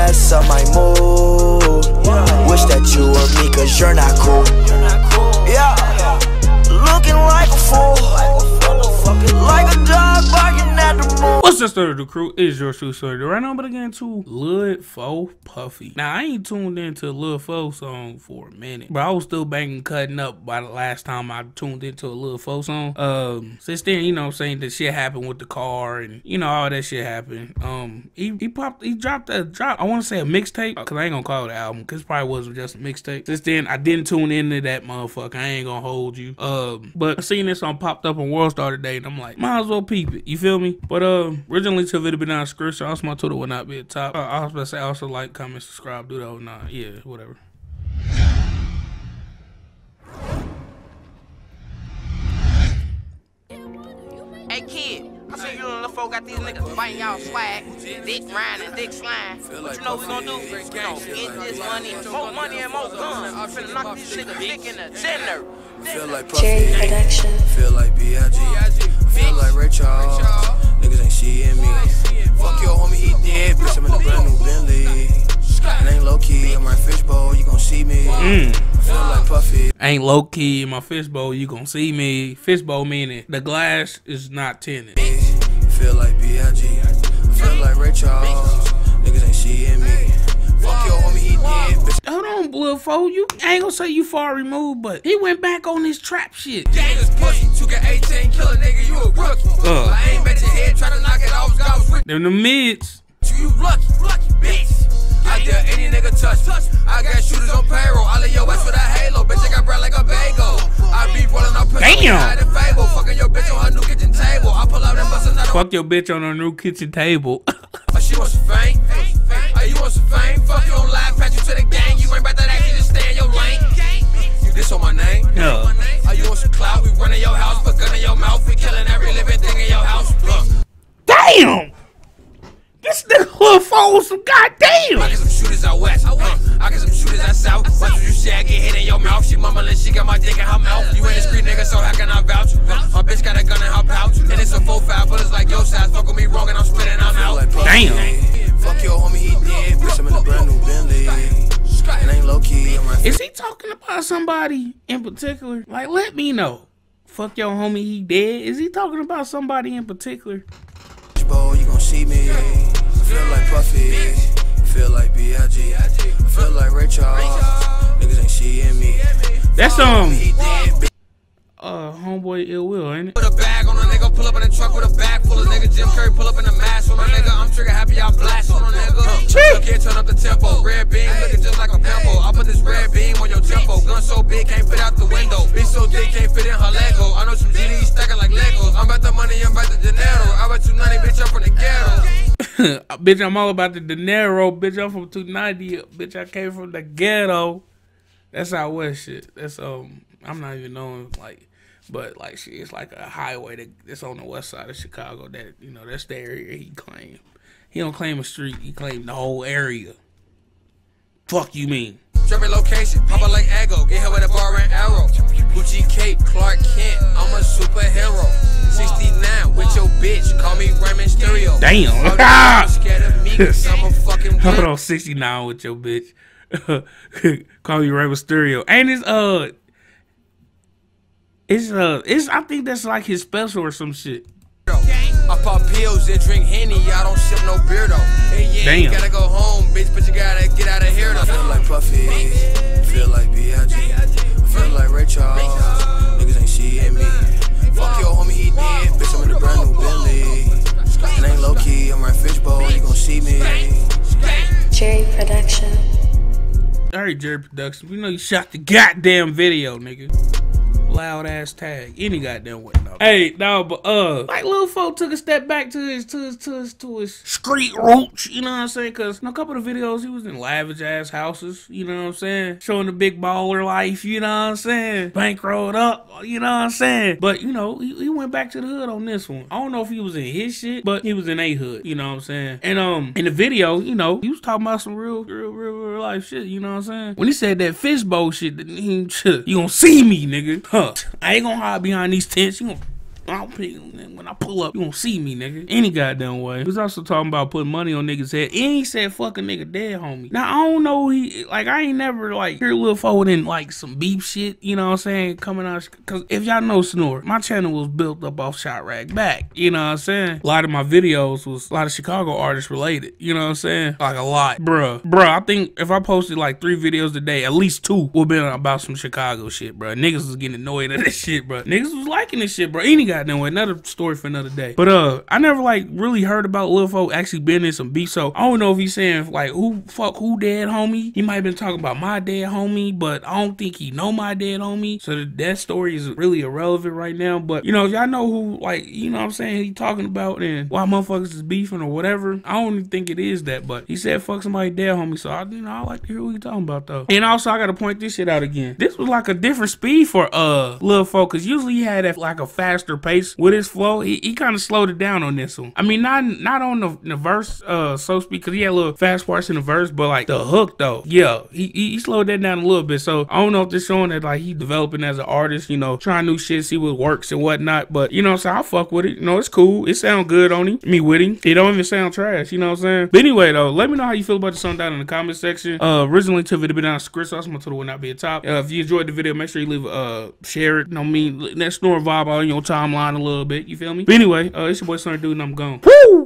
mess up my mood. Wish that you were me, cause you're not cool. Yeah, looking like a fool, like a dog barking at the moon. What's the story of the crew? It's your shoe story. Right now, I'm gonna get into Lil Fo Puffy. Now, I ain't tuned into a Lil Fo song for a minute, but I was still banging cutting up by the last time I tuned into a Lil Fo song. Since then, you know what I'm saying, the shit happened with the car and, you know, all that shit happened. He dropped I want to say a mixtape, cause I ain't gonna call it an album, cause it probably wasn't just a mixtape. Since then, I didn't tune into that motherfucker. I ain't gonna hold you. But I seen this song popped up on World Star today, and I'm like, might as well peep it. You feel me? But originally to the video be down in the description. Also, my Twitter will not be at the top. I was about to say also like, comment, subscribe, do that or not. Yeah, whatever. Hey kid, I see you and Lil Fo got these niggas fighting y'all swag, dick riding and dick slime. What you know we gonna do? We gonna get this money, more money and more guns. I'm finna knock these niggas dick in the center. Feel like Puffy, production. Feel like B.I.G. Feel like Ray Charles. Niggas ain't seeing me. Fuck your homie, he dead. Bitch, I'm in a brand new Bentley. And ain't low key in my fishbowl, you gon' see me. Feel like Puffy. Ain't low key in my fishbowl, you gon' see me. Fishbowl meaning the glass is not tinted. Feel like B.I.G. Feel like Ray Charles. Niggas ain't seeing me. Fuck your homie, he dead. Bitch. Hold on, Lil Fo. You ain't gonna say you far removed, but he went back on his trap shit. Gang is pussy. Took an 18, kill a nigga, you a rookie. I ain't bet your head, try to knock it off, God was with them the mids. You lucky, bitch. I dare any nigga touch. I got shooters on payroll. I lay your ass with a halo. Bitch, I got bread like a bagel. I be rolling up damn. Fucking your bitch on her new kitchen table. I pull out and bust another. Fuck your bitch on her new kitchen table. She wants some fame. You want some fame? Fuck you on live, patch you to the gang. You ain't about that action, just stay in your lane. You diss on my name? Yeah. You want some clout? We running your house, put gun in your mouth. We killing every living thing in your house. Look. Damn! This nigga Lil Fo some goddamn! I get some shooters out west. I get some shooters out south. Watch what you say, I get hit in your mouth. She mumbling, she got my dick in her mouth. You ain't a street nigga, so how can I vouch? My bitch got a gun in her pouch. And it's a 4-5, but it's like your size. Fuck with me wrong and I'm spitting, I'm out. Damn! Fuck your homie, he dead. Bitch, I'm in a brand new Bentley. And ain't low key. Is he talking about somebody in particular? Like, let me know. Fuck your homie, he dead. Is he talking about somebody in particular? You gon' see me. Feel like Puffy. Feel like B.I.G. Feel like Ray Charles. Niggas ain't seeing me. That's homeboy Ill Will, ain't it? Put a bag on a nigga, pull up in a truck with a bag full of niggas. Jim Curry pull up in a mask on a nigga. I'm trigger happy, I blast on a nigga. Can't turn up the tempo. Red beam looking just like a pimple. I put this red beam on your tempo. Gun so big, can't fit out the window. Bitch so thick, can't fit in her Lego. I know some GDs stacking like Legos. I'm about the money, I'm about the dinero. I bet 290, bitch, I'm from the ghetto. Bitch, I'm all about the dinero. Bitch, I'm from 290. Bitch, I came from the ghetto. That's out west shit. That's I'm not even knowing like. But like shit, it's like a highway that's on the west side of Chicago. That you know, that's the area he claimed. He don't claim a street. He claimed the whole area. Fuck you mean? Tripping location, pop up like Aggo. Get her with a bar and arrow. Gucci cape, Clark Kent. I'm a superhero. 69 with your bitch. Call me Raymond Stereo. Damn. Scared of me 'cause I'm a fucking. Hold on, 69 with your bitch. Call me Raymond Stereo. And it's I think that's like his special or some shit. I pop pills and drink Henny, I don't sip no beer though. Hey, yeah, damn. You gotta go home, bitch, but you gotta get out of here though. Feel like Puffy, feel like B.I.G. Feel like Ray Charles, niggas ain't seeing me. Fuck your homie, he dead, bitch, I'm in a brand new Bentley. And ain't low key, I'm right fishbowl, you gon' see me. Jerry Production. Alright, Jerry Production, we know you shot the goddamn video, nigga. Loud ass tag, any goddamn way. No. Hey, no, but like Lil Fo took a step back to his street roots, you know what I'm saying? Cause in a couple of videos he was in lavish ass houses, you know what I'm saying? Showing the big baller life, you know what I'm saying? Bankrolled up, you know what I'm saying? But you know, he went back to the hood on this one. I don't know if he was in his shit, but he was in a hood, you know what I'm saying? And in the video, you know, he was talking about some real life shit, you know what I'm saying? When he said that fishbowl shit, you gonna see me, nigga. I ain't gonna hide behind these tents. You gonna When I pull up, you won't see me, nigga. Any goddamn way. He was also talking about putting money on niggas' head. And he said, fuck a nigga dead, homie. Now, I don't know, I ain't never, hear Lil Fo in, some beef shit, you know what I'm saying, coming out. Because if y'all know Snore, my channel was built up off Shot Rag Back, you know what I'm saying? A lot of my videos was a lot of Chicago artists related, you know what I'm saying? Like, a lot. Bruh, I think if I posted, 3 videos a day, at least 2 would be about some Chicago shit, bruh. Niggas was getting annoyed at this shit, bruh. Niggas was liking this shit, bruh. Any goddamn way. Another story for another day. But, I never, really heard about Lil Fo actually being in some beef, so I don't know if he's saying, who dead, homie? He might have been talking about my dead homie, but I don't think he know my dead homie, so that story is really irrelevant right now. But, you know, if y'all know who, you know what I'm saying, he talking about and why motherfuckers is beefing or whatever, I don't even think it is that, but he said fuck somebody dead homie, so I like to hear what he talking about, though. And also, I gotta point this shit out again. This was a different speed for Lil Fo, because usually he had a faster pace with his flow. He kind of slowed it down on this one. I mean, not on the verse, so to speak, because he had a little fast parts in the verse, but the hook though, yeah, he slowed that down a little bit. So I don't know if this showing that he developing as an artist, you know, trying new shit, see what works and whatnot. But you know, so I fuck with it. You know, it's cool. It sound good on him. Me with him. It don't even sound trash. You know what I'm saying? But anyway, though, let me know how you feel about the song down in the comment section. Originally to the video down Script Sauce, my Twitter will not be a top. If you enjoyed the video, make sure you leave share it. You know what I mean? That Snore vibe on your timeline a little bit. You feel me? But anyway, it's your boy Sonny Dude, and I'm gone. Woo!